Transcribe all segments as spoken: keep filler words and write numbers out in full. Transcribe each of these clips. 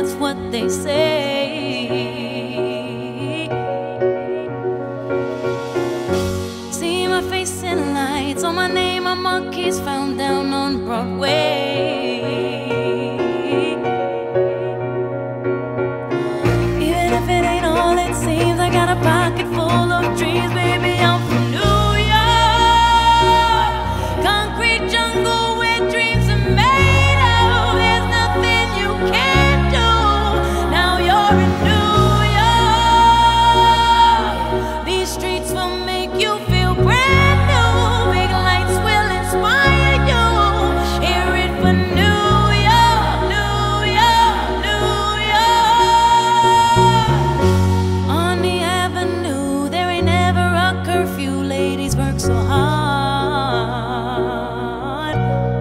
that's what they say. See my face in lights, on my name a monkey's found down on Broadway. Even if it ain't all it seems, I got a pocket full of dreams, baby. I'm from New York, concrete jungle where dreams are made of. There's nothing you can't do. Now you're in New York. These streets will make you feel brand new. Big lights will inspire you. Hear it for New York, New York, New York. On the avenue, there ain't never a curfew. Ladies work so hard.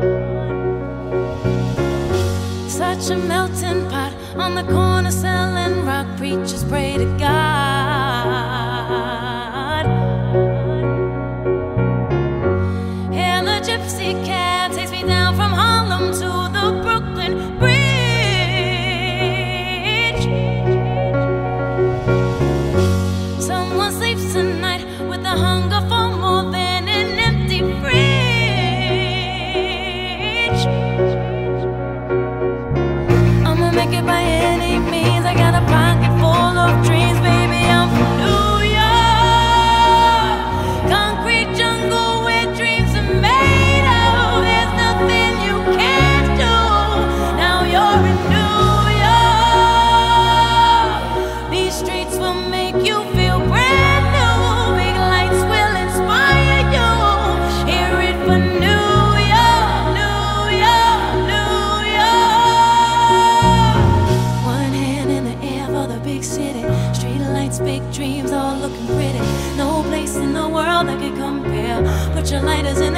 Such a melting pot on the corner selling rock. Preachers pray to God. And the gypsy cab takes me down from Harlem to the Brooklyn Bridge. Someone sleeps tonight with the hunger for more than an empty fridge. I'ma make it by any means. I got a pocket full of dreams, baby. I'm from New York, concrete jungle where dreams are made of. There's nothing you can't do. Now you're in New York. These streets will make you feel brand new. Big lights will inspire you. Hear it for New York, New York, New York. One hand in the air for the big city. Street lights, big dreams, all looking pretty. No place in the world that can compare. Put your lighters in